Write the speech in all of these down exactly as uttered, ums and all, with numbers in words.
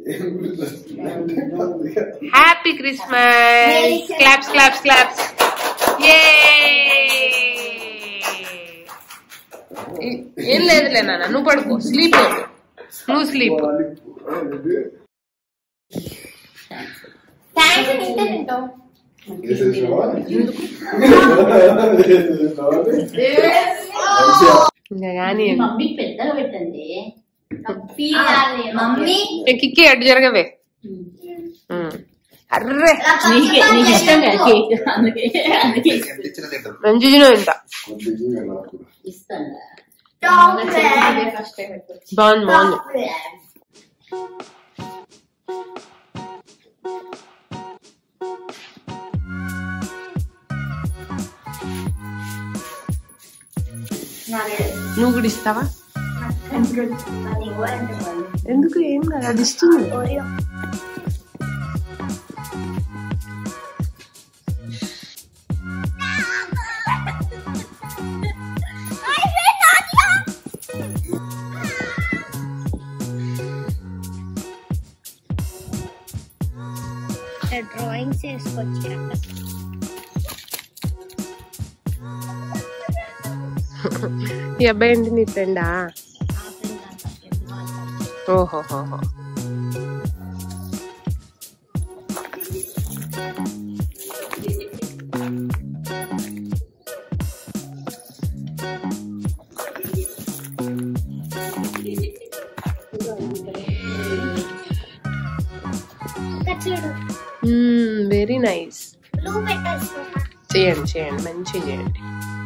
Happy Christmas! Claps, claps, claps! Yay! ఏం లేదులే నాన్న, నువ్వు పడుకో, స్లీప్ నువ్వు స్లీప్. ఇంకా కానీ కిక్కి అడ్డు జరగవే. అర్రే మంచిగా ఇంత బాగుంది బాగుంది. నువ్వు కూడా ఇస్తావా? ఎందుకు? ఏం కాదు, అది ఇస్తుంది. డ్రాయింగ్స్ వేసుకొచ్చాక ఈ అబ్బాయి ఏంటి, నీ ఫ్రెండా? ఓహోహోహో. Very nice. చేయండి చేయండి, మంచిగా చేయండి.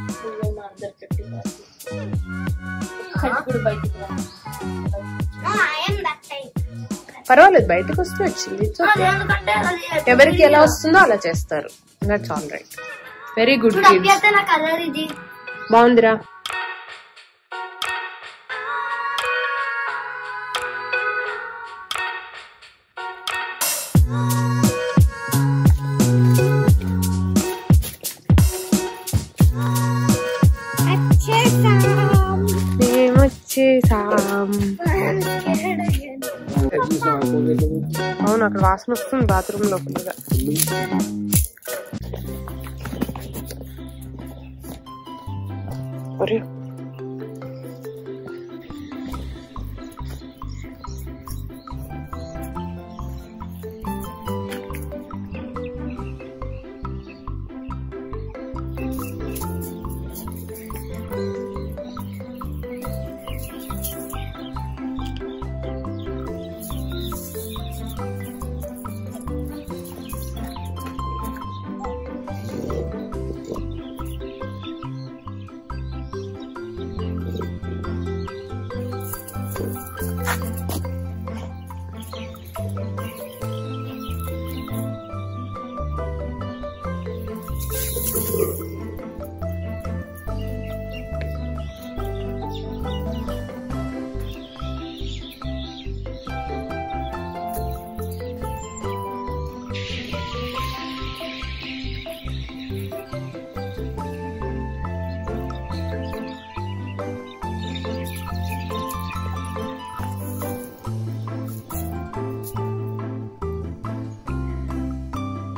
పర్వాలేదు, బయటకు వస్తే వచ్చింది. ఎవరికి ఎలా వస్తుందో అలా చేస్తారు. That's all right. Very good. బాగుందిరా. అవును, అక్కడ వాసన వస్తుంది బాత్రూమ్ లోపలగా. Oreo.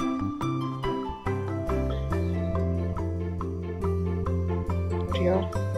Oreo.